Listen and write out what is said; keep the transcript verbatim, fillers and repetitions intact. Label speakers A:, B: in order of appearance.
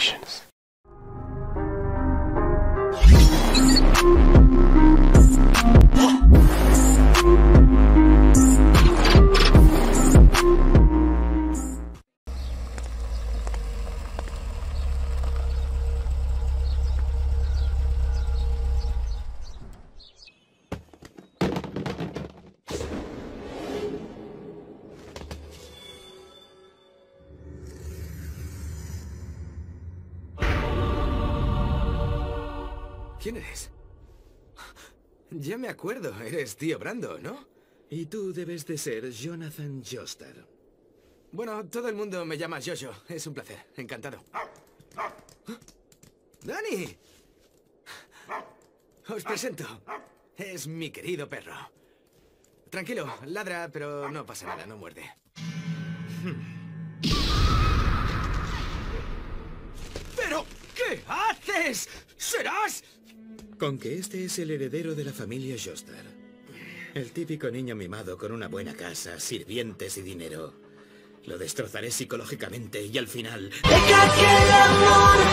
A: Congratulations.
B: ¿Quién eres? Ya me acuerdo, eres tío Brando, ¿no?
C: Y tú debes de ser Jonathan Joestar.
B: Bueno, todo el mundo me llama Jojo. Es un placer, encantado. ¡Dani! Os presento. Es mi querido perro. Tranquilo, ladra, pero no pasa nada, no muerde. ¿Pero qué haces? ¿Serás...?
C: Con que este es el heredero de la familia Joestar. El típico niño mimado con una buena casa, sirvientes y dinero. Lo destrozaré psicológicamente y al final... ¡Deja que el amor